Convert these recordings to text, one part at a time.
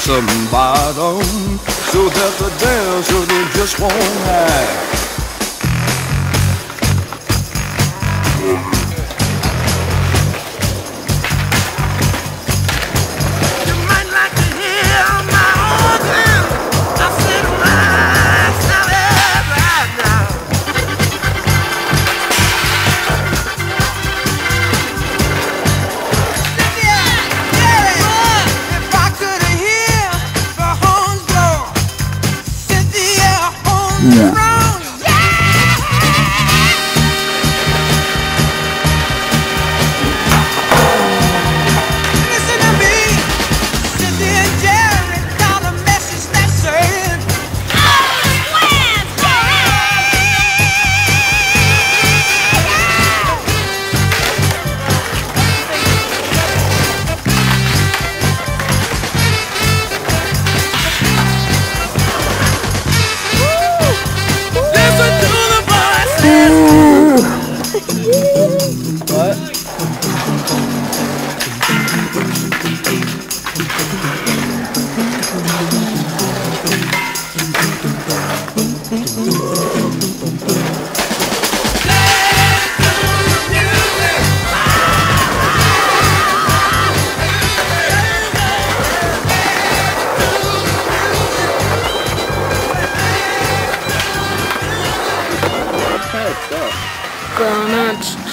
some bottom so that the desert just won't hide. Yeah. Listen to me, Cindy and Jerry got a message that's saying, What? Gonna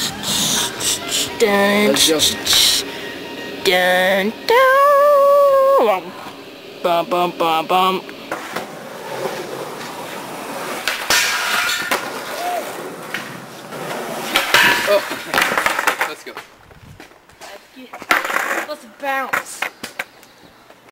dun dun bum bum bum bum. Oh, let's go. Let's bounce.